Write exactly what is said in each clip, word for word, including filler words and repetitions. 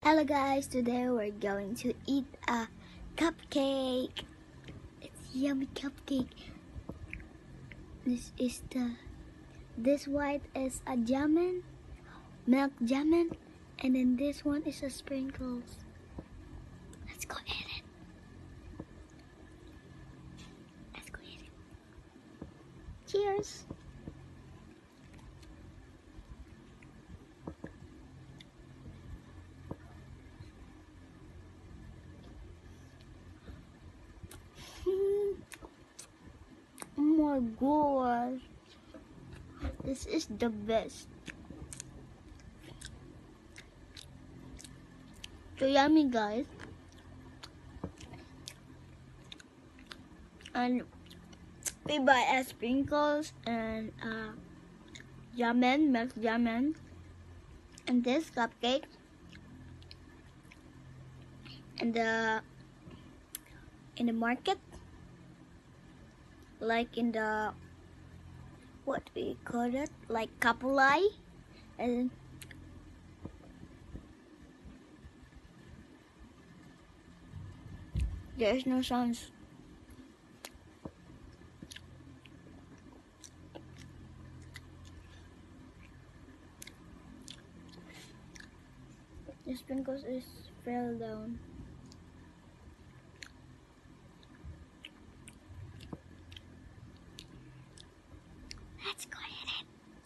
Hello guys, today we're going to eat a cupcake. It's yummy cupcake. This is the this white is a jamun, milk jamun, and then this one is a sprinkles. Let's go eat it. Let's go eat it. Cheers. Oh my gosh, this is the best. So yummy guys. And we buy uh, sprinkles and uh, jamun, milk jamun, and this cupcake, and the in the market, like in the what we call it, like kapulai, and there's no sounds. The sprinkles is fell down. Let's go eat it.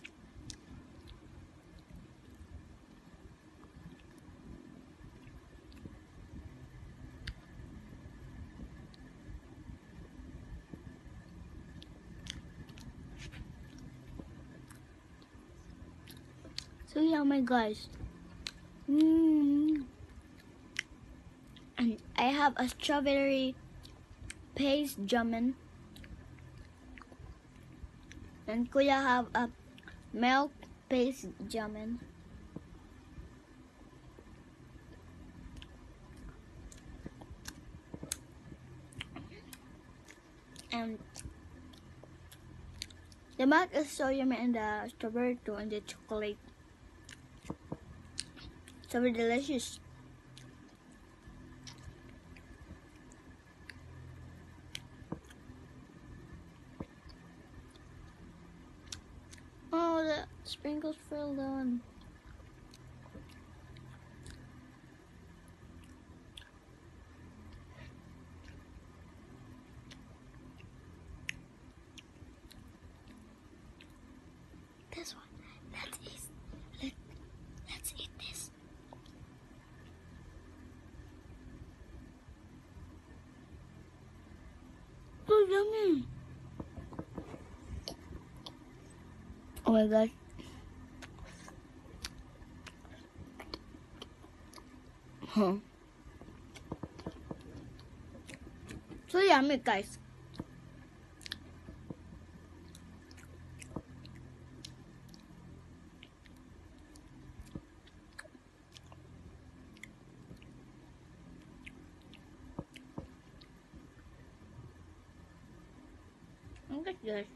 So yummy guys. Mm. And I have a strawberry paste jamun, and Kuya have a milk paste jamun. And the milk is so yummy, and the strawberry too, and the chocolate. So very delicious. Oh, the sprinkles fell down. This one. Let's eat. Let, let's eat this. So yummy. Oh my god. Huh. So yummy guys. Look at this.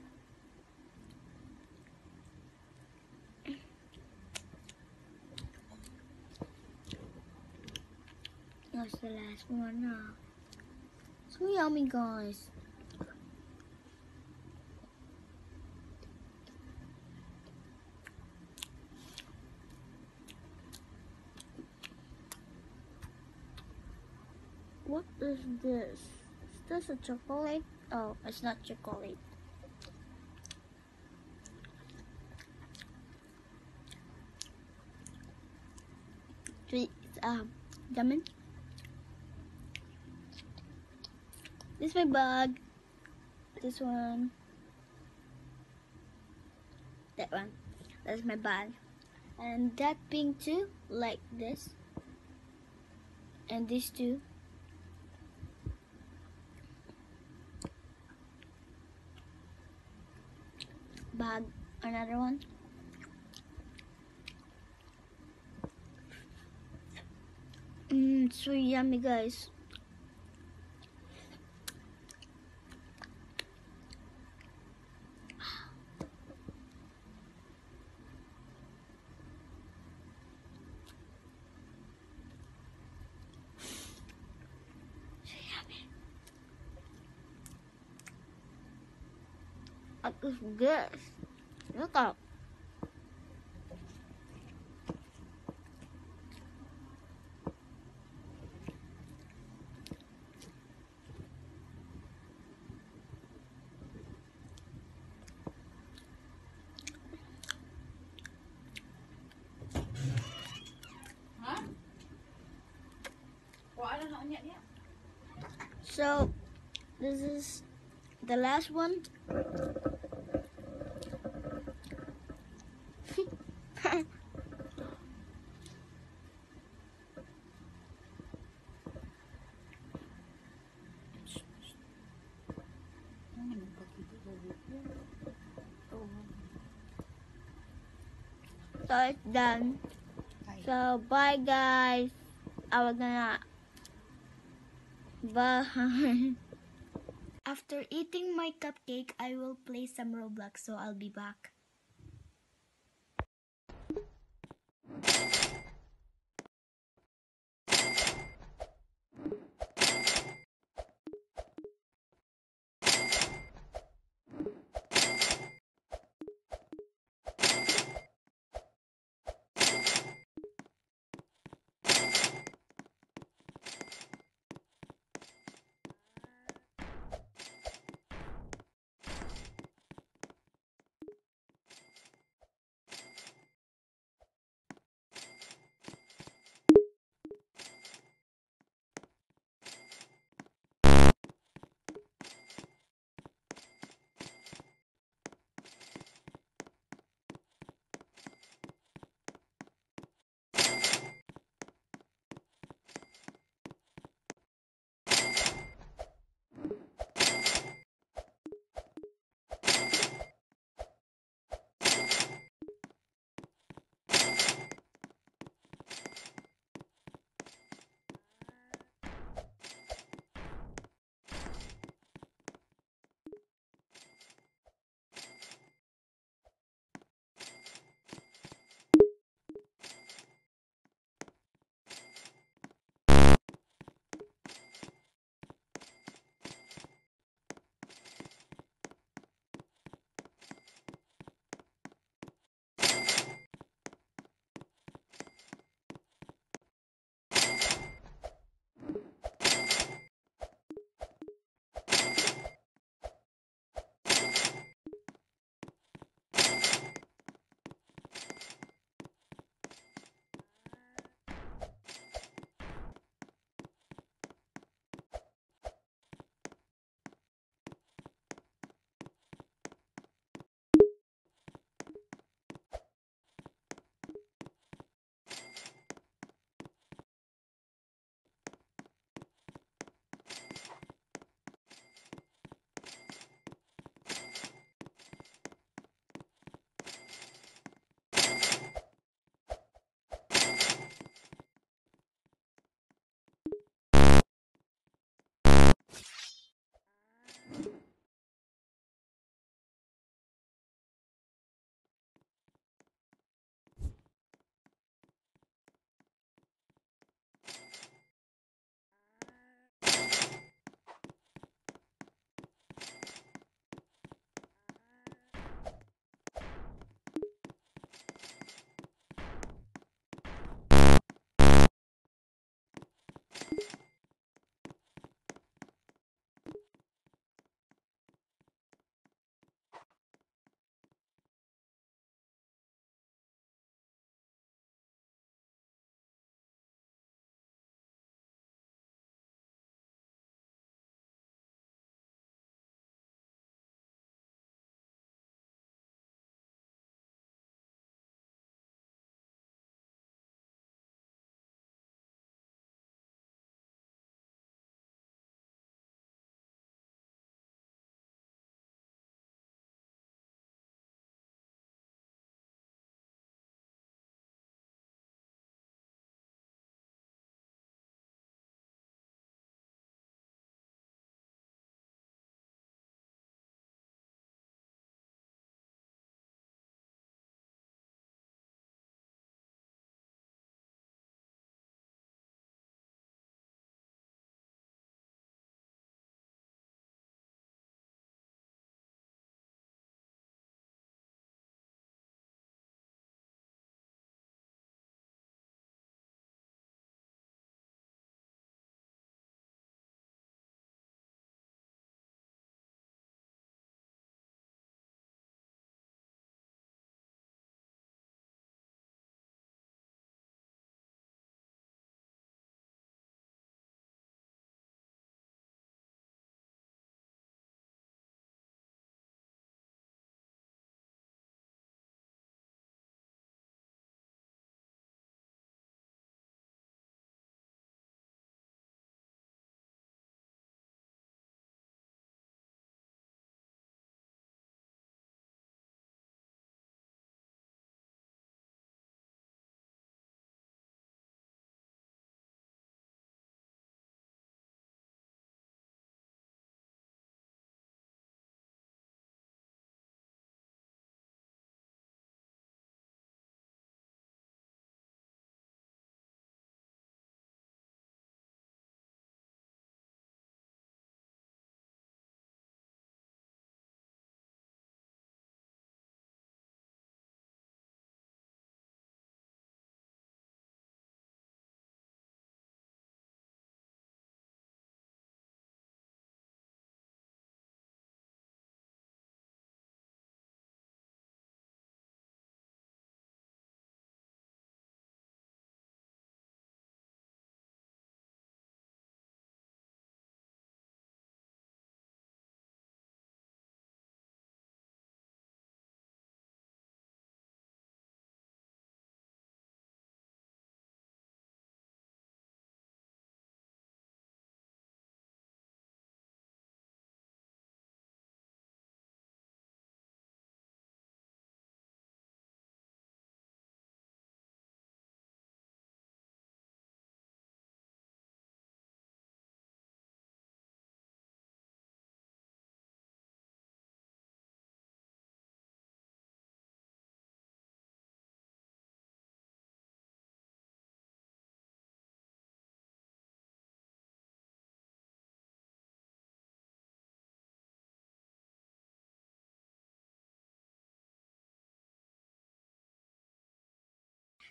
That's the last one now. So yummy guys. What is this? Is this a chocolate? Oh, it's not chocolate. It's um, jamun. This is my bag. This one. That one. That's my bag. And that pink too, like this. And these two. Bag, another one. Mmm, so yummy guys. What is this? Look up. Hả? Quả đó họ nhận nhé. So, this is the last one. So it's done. So bye guys. I was gonna bye. After eating my cupcake, I will play some Roblox, so I'll be back.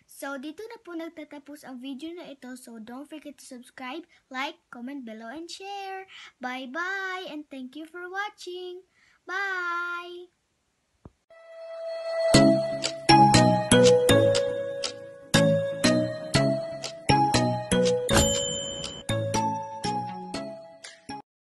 So, dito na po nagtatapos ang video na ito. So, don't forget to subscribe, like, comment below, and share. Bye-bye, and thank you for watching. Bye!